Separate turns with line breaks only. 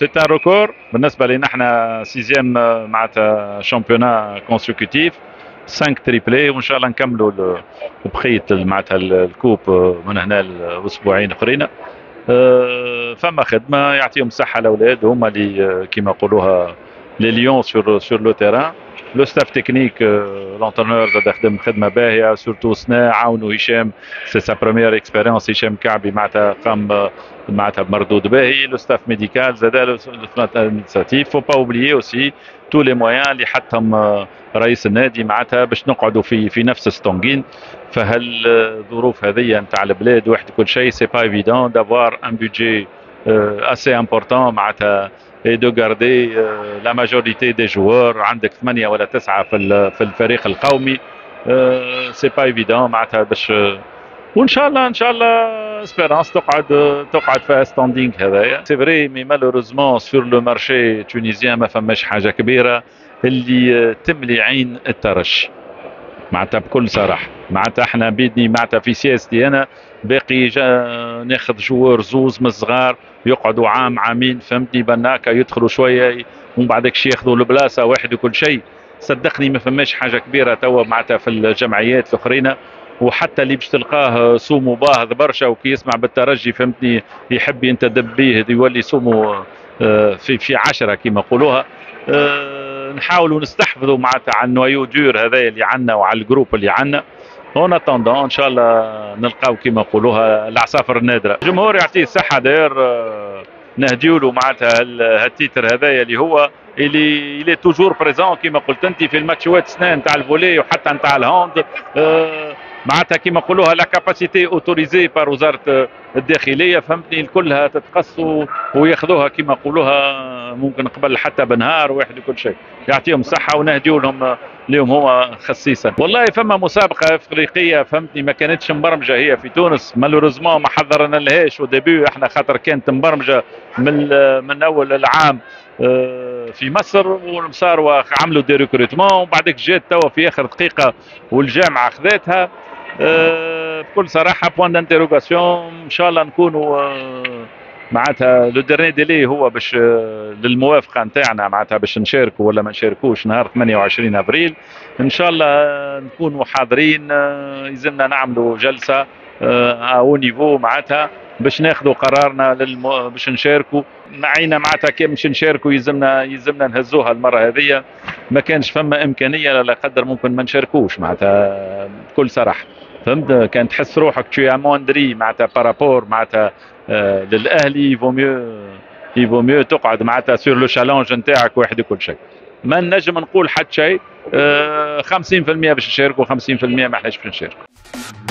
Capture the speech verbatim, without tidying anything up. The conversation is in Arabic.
سي ان ريكور بالنسبه لنا احنا سيزيام معناتها شامبيونا كونسيكوتيف خمسة تريبلي، وان شاء الله نكملوا بقيه معناتها الكوب من هنا لاسبوعين اخرين. فما خدمه يعطيهم الصحه الاولاد، هما اللي كيما نقولوها لي ليون سور سور لو تيران. لو ستاف تكنيك لونترونور زاد خدم خدمه باهيه، سورتو سنا عاونوا هشام، سي سا بروميير اكسبيريونس. هشام كعبي معناتها قام معناتها بمردود باهي. لو ستاف ميديكال زاد الادمنستراتيف. فو با اوبليي اوسي تو لي مويان اللي حطهم رئيس النادي معناتها باش نقعدوا في في نفس ستونغين. فهالظروف هذه نتاع البلاد واحد كل شيء سي با ايفيدون دافوار ان بودجي اسي امبورتون معناتها et de garder euh, la majorité des joueurs. عندك ثمانية ولا تسعة في في الفريق القومي سي با ايفيدون معناتها باش، وان شاء الله ان شاء الله اسبيرونس تقعد تقعد في ستاندينغ هذايا. سي فري مي مالوروزمون سور لو مارشي تونيزيان ما فماش حاجه كبيره اللي تملي عين الترش معناتها بكل صراحه. معناتها احنا بيدني معناتها في سياستي انا باقي ناخذ جوار زوز من الصغار يقعدوا عام عامين فهمتني بناكا يدخلوا شويه ومن بعدك شي ياخذوا البلاصه واحد وكل شيء. صدقني ما فماش حاجه كبيره توا معناتها في الجمعيات الاخرين، وحتى اللي باش تلقاه سومو باهظ برشا وكي يسمع بالترجي فهمتني يحب ينتدب بيه يولي سومو في في عشرة كما يقولوها. نحاولوا نستحفظوا معناتها على النوايو دور هذايا اللي عندنا وعلى الجروب اللي عندنا. هون اتوندون ان شاء الله نلقاو كما يقولوها العصافر النادره. الجمهور يعطيه الصحه داير نهديو له معناتها هالتيتر هذايا اللي هو اللي اللي توجور بريزون كما قلت انت في الماتشات سنان نتاع الفولي وحتى نتاع الهوند. أه معناتها كما نقولوها لا كاباسيتي اوتوريزي بار وزاره الداخليه فهمتني كلها تتقص وياخذوها كما نقولوها ممكن قبل حتى بنهار واحد وكل شيء. يعطيهم الصحه ونهديو لهم اليوم هو خصيصا. والله فما مسابقه افريقيه فهمتني ما كانتش مبرمجه هي في تونس مالوريزمون ما حضرنا لهاش وديبيو احنا خاطر كانت مبرمجه من من اول العام في مصر وصاروا عملوا دي ريكروتمون وبعدك جات توا في اخر دقيقه والجامعه خذاتها. بكل صراحه بوان دانتيروغاسيون ان شاء الله نكونوا معناتها لو ديرني ديلي هو باش للموافقه نتاعنا معناتها باش نشاركوا ولا ما نشاركوش نهار ثمانية وعشرين افريل ان شاء الله نكونوا حاضرين. يلزمنا نعملوا جلسه او نيفو معناتها باش ناخذوا قرارنا للم... باش نشاركوا معينا معناتها كي باش نشاركوا يلزمنا يلزمنا نهزوها المره هذه. ما كانش فما امكانيه لا قدر ممكن ما نشاركوش معناتها بكل صراحه فهمت. كان تحس روحك تشي اموندري معناتها بارابور معناتها آه للاهلي يفو ميو يفو ميو تقعد معناتها سور لو شالونج نتاعك واحد وكل شيء. ما نجم نقول حتى شيء. آه خمسين بالمئة باش نشاركوا خمسين بالمئة ما احناش باش نشاركوا.